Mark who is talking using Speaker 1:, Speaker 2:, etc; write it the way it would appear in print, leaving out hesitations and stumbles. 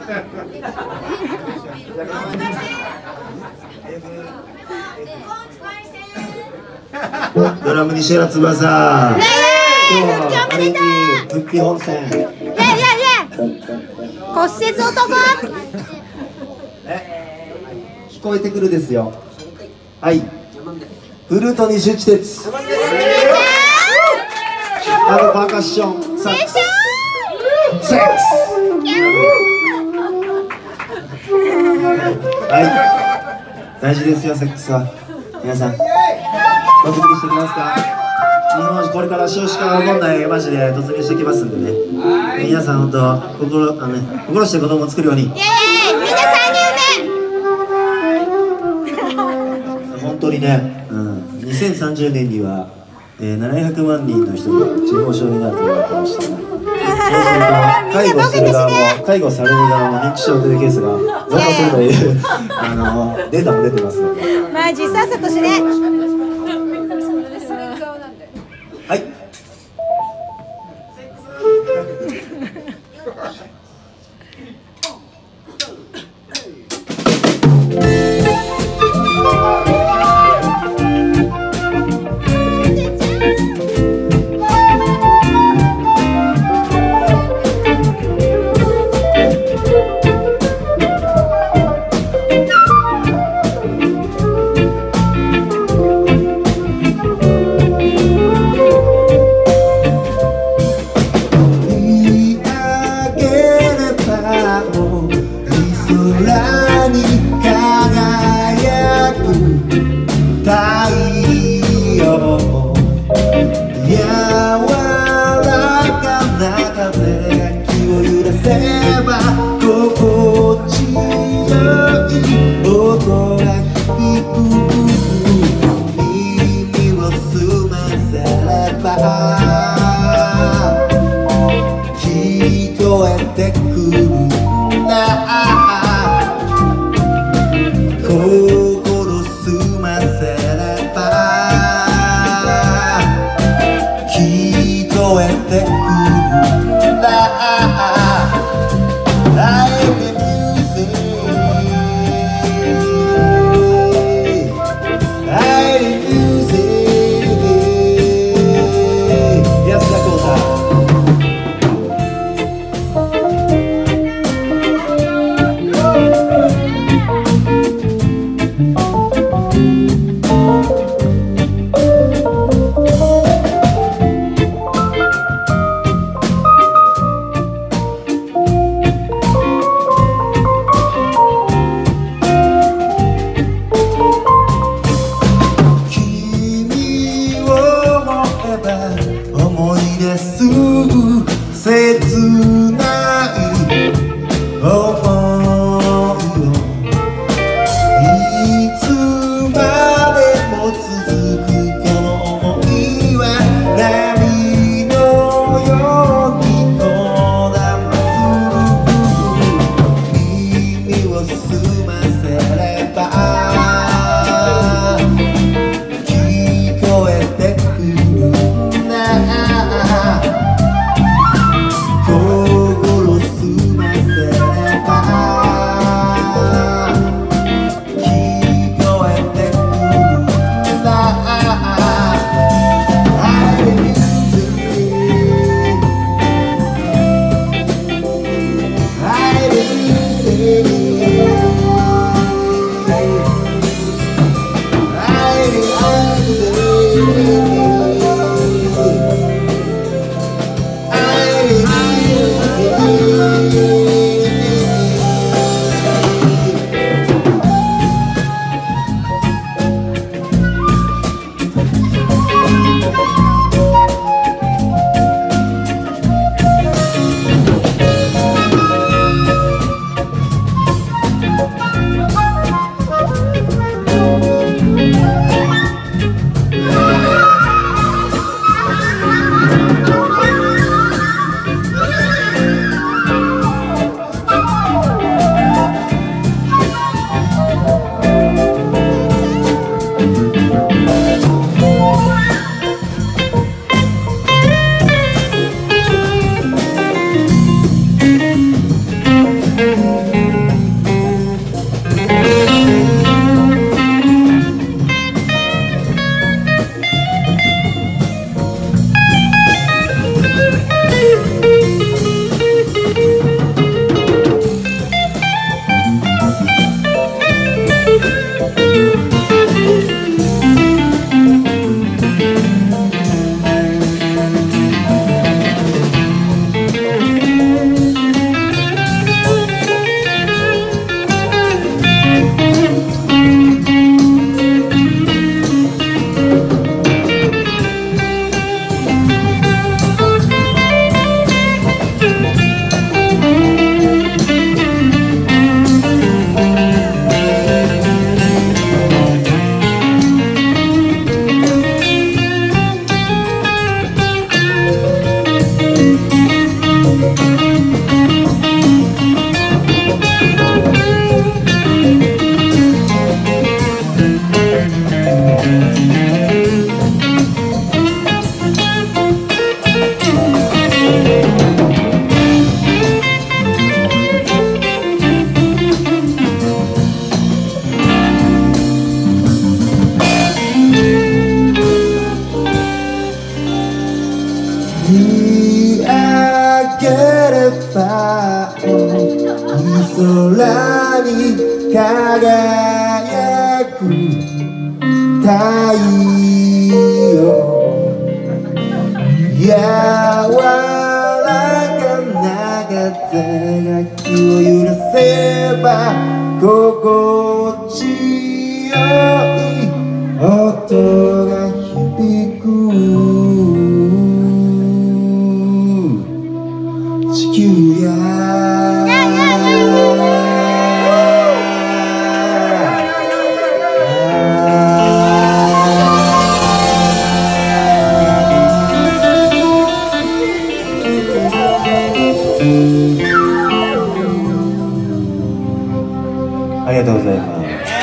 Speaker 1: ドラム西原翼。今日はあれに復帰本戦。
Speaker 2: 骨折男。
Speaker 1: 聞こえてくるですよ。はい。フルートに集地鉄。パーカッション。サックス。セックス。はい。大事ですよ、セックスは。皆さん。お作りしてきますか。日本これから少子化問題マジで突入してきますんでね。皆さん本当心して子供を作るように。
Speaker 2: みんな3人目。
Speaker 1: 本当にね、2030年には、700万人の人が痴呆症になると言われてましたが、そうすると介護される側も認知症というケースが増加するというデータも出てますので、
Speaker 2: マジさっさとしね。
Speaker 1: はい。 輝く太陽柔らかな風が気を揺らせば心地よい音が響く地球やありがとうございます。